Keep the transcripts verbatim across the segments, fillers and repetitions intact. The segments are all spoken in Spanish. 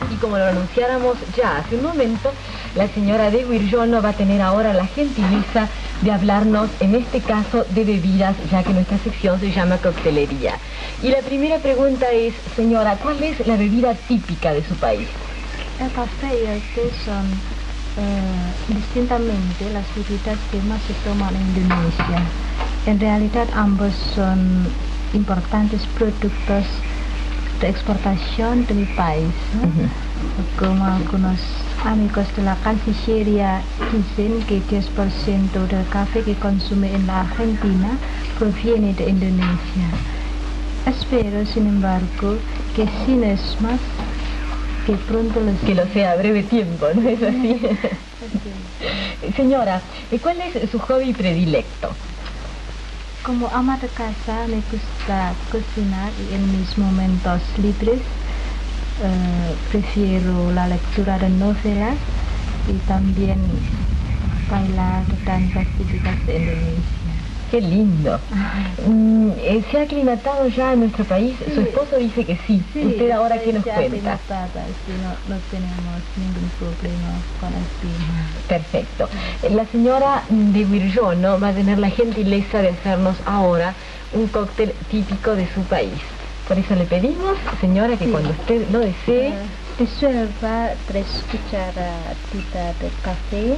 Y como lo anunciáramos ya hace un momento, la señora de Guirjono va a tener ahora la gentileza de hablarnos, en este caso, de bebidas, ya que nuestra sección se llama coctelería. Y la primera pregunta es, señora, ¿cuál es la bebida típica de su país? El café y el té son eh, distintamente las bebidas que más se toman en Indonesia. En realidad ambos son importantes productos de exportación de mi país, ¿no? Uh-huh. Como algunos amigos de la Cancillería dicen que diez por ciento del café que consume en la Argentina proviene de Indonesia. Espero, sin embargo, que sin es más, que pronto lo sea. Que lo sea a breve tiempo, ¿no es así? Señora, ¿cuál es su hobby predilecto? Como ama de casa me gusta cocinar y en mis momentos libres eh, prefiero la lectura de novelas y también bailar danzas típicas de Indonesia. ¡Qué lindo! Mm, ¿Se ha aclimatado ya en nuestro país? Sí. Su esposo dice que sí. Sí, ¿Usted ahora qué nos cuenta? Aclimatada, sí, no, no tenemos ningún problema con el clima. Perfecto. La señora de Guirjono va a tener la gentileza de hacernos ahora un cóctel típico de su país. Por eso le pedimos, señora, que sí, cuando usted lo desee... Uh, disuelva tres cucharaditas de café,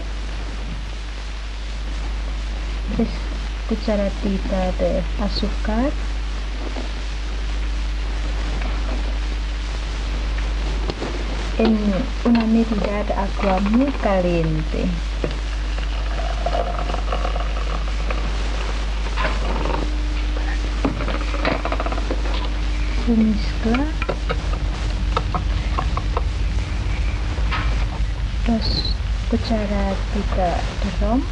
tres cucharaditas de azúcar, en una medida de agua muy caliente. Se mezcla dos cucharaditas de ron,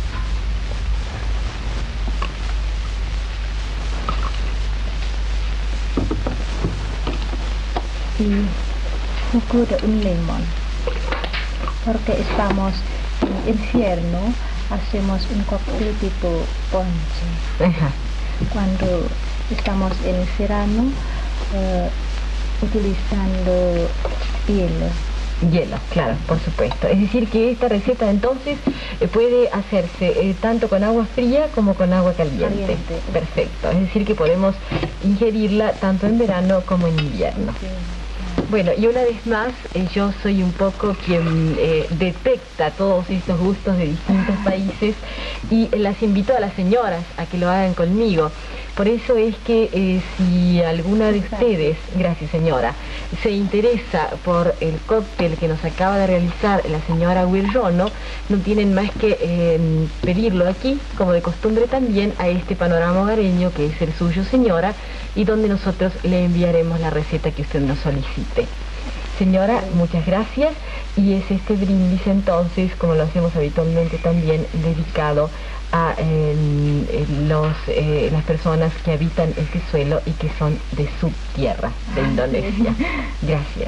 y jugo de un limón. Porque estamos en invierno, hacemos un cóctel tipo ponche. Ajá. Cuando estamos en verano, uh, utilizando hielo. Hielo, claro, por supuesto. Es decir que esta receta entonces eh, puede hacerse eh, tanto con agua fría como con agua caliente. caliente. Perfecto. Es decir que podemos ingerirla tanto en verano como en invierno. Sí. Bueno, y una vez más, eh, yo soy un poco quien eh, detecta todos estos gustos de distintos países y eh, las invito a las señoras a que lo hagan conmigo. Por eso es que eh, si alguna de ustedes, gracias señora, se interesa por el cóctel que nos acaba de realizar la señora Guirjono, no tienen más que eh, pedirlo aquí, como de costumbre también, a este panorama hogareño que es el suyo, señora, y donde nosotros le enviaremos la receta que usted nos solicite. Señora, muchas gracias, y es este brindis entonces, como lo hacemos habitualmente también, dedicado a eh, eh, los, eh, las personas que habitan este suelo y que son de su tierra, de Indonesia. Gracias.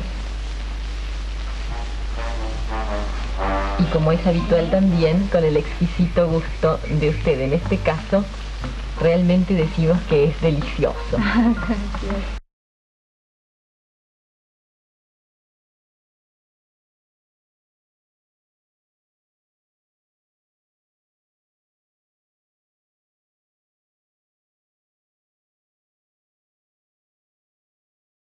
Y como es habitual también, con el exquisito gusto de usted, en este caso, realmente decimos que es delicioso. Gracias.